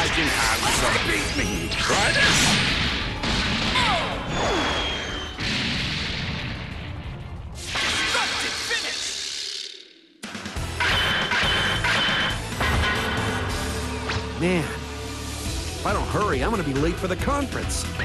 I can have some. Beat me. Try this. Man, if I don't hurry, I'm gonna be late for the conference.